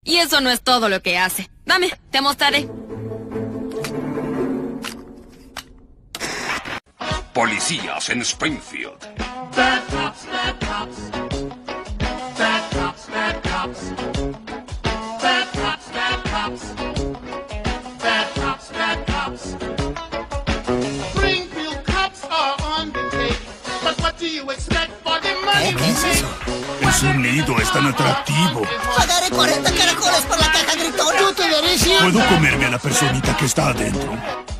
Y eso no es todo lo que hace. Dame, te mostraré. Policías en Springfield. Bad cops, bad cops. Bad cops, bad cops. Bad cops, bad cops. Bad cops, bad cops. Springfield cops are on the take. But what do you expect for the money we make? El sonido es tan atractivo. Pagaré 40 caracoles por la caja gritona. Yo te daré 100. Puedo comerme a la personita que está adentro.